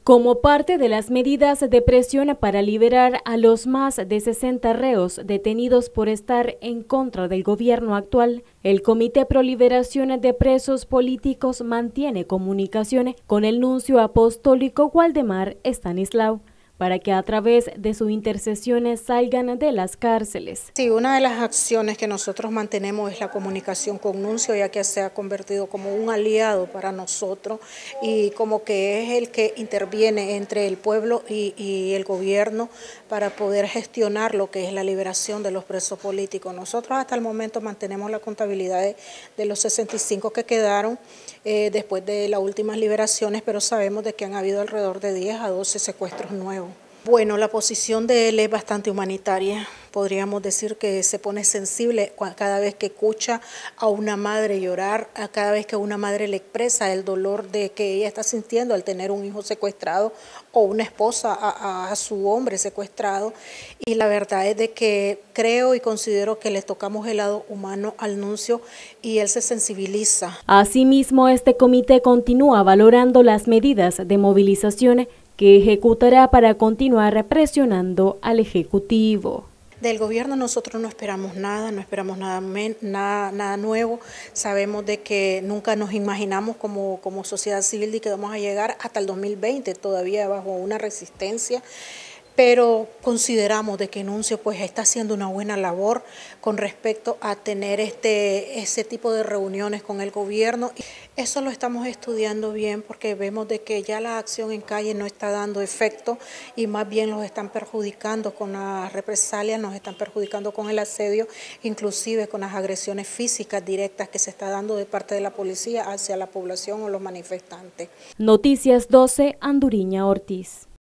Como parte de las medidas de presión para liberar a los más de 60 reos detenidos por estar en contra del gobierno actual, el Comité Pro Liberación de Presos Políticos mantiene comunicación con el nuncio apostólico Waldemar Stanislao para que a través de su intercesión salgan de las cárceles. Sí, una de las acciones que nosotros mantenemos es la comunicación con Nuncio, ya que se ha convertido como un aliado para nosotros y como que es el que interviene entre el pueblo y el gobierno para poder gestionar lo que es la liberación de los presos políticos. Nosotros hasta el momento mantenemos la contabilidad de los 65 que quedaron después de las últimas liberaciones, pero sabemos de que han habido alrededor de 10 a 12 secuestros nuevos. Bueno, la posición de él es bastante humanitaria. Podríamos decir que se pone sensible cada vez que escucha a una madre llorar, a cada vez que una madre le expresa el dolor de que ella está sintiendo al tener un hijo secuestrado o una esposa a su hombre secuestrado. Y la verdad es de que creo y considero que le tocamos el lado humano al nuncio y él se sensibiliza. Asimismo, este comité continúa valorando las medidas de movilización que ejecutará para continuar presionando al Ejecutivo. Del gobierno nosotros no esperamos nada, no esperamos nada nuevo. Sabemos de que nunca nos imaginamos como sociedad civil de que vamos a llegar hasta el 2020 todavía bajo una resistencia. Pero consideramos de que Nuncio pues está haciendo una buena labor con respecto a tener ese tipo de reuniones con el gobierno. Eso lo estamos estudiando bien porque vemos de que ya la acción en calle no está dando efecto y más bien los están perjudicando con las represalias, nos están perjudicando con el asedio, inclusive con las agresiones físicas directas que se está dando de parte de la policía hacia la población o los manifestantes. Noticias 12, Anduriña Ortiz.